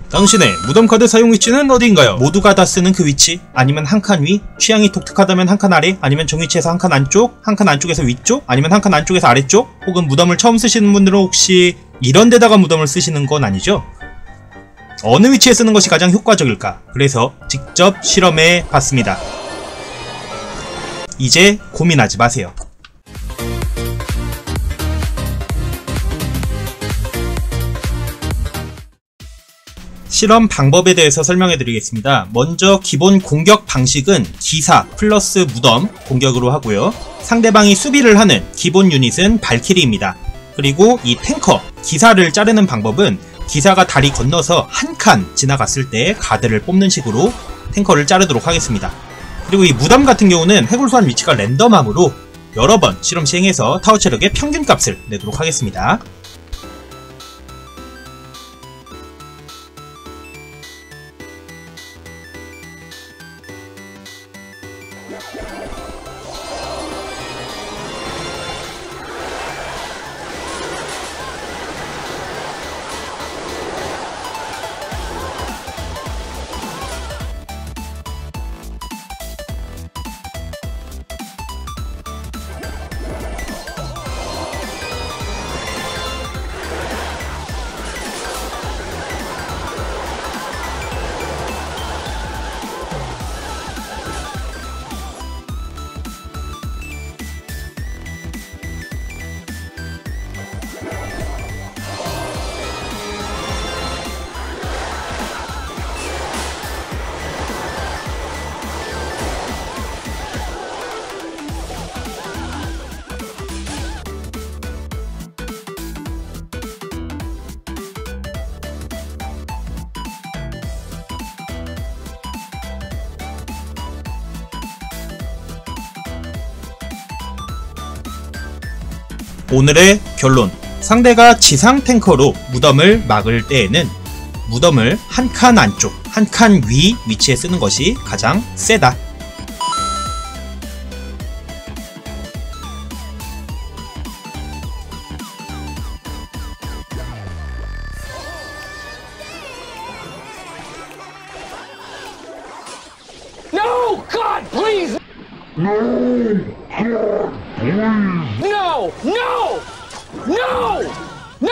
당신의 무덤 카드 사용 위치는 어디인가요? 모두가 다 쓰는 그 위치? 아니면 한 칸 위? 취향이 독특하다면 한 칸 아래? 아니면 정위치에서 한 칸 안쪽? 한 칸 안쪽에서 위쪽? 아니면 한 칸 안쪽에서 아래쪽? 혹은 무덤을 처음 쓰시는 분들은 혹시 이런 데다가 무덤을 쓰시는 건 아니죠? 어느 위치에 쓰는 것이 가장 효과적일까? 그래서 직접 실험해 봤습니다. 이제 고민하지 마세요. 실험 방법에 대해서 설명해 드리겠습니다. 먼저 기본 공격 방식은 기사 플러스 무덤 공격으로 하고요. 상대방이 수비를 하는 기본 유닛은 발키리입니다. 그리고 이 탱커 기사를 자르는 방법은 기사가 다리 건너서 한 칸 지나갔을 때 가드를 뽑는 식으로 탱커를 자르도록 하겠습니다. 그리고 이 무덤 같은 경우는 해골소환 위치가 랜덤함으로 여러 번 실험 시행해서 타워 체력의 평균값을 내도록 하겠습니다. 오늘의 결론. 상대가 지상 탱커로 무덤을 막을 때에는 무덤을 한 칸 안쪽, 한 칸 위 위치에 쓰는 것이 가장 세다. No! God, please! No! God, please! No! No! No! No!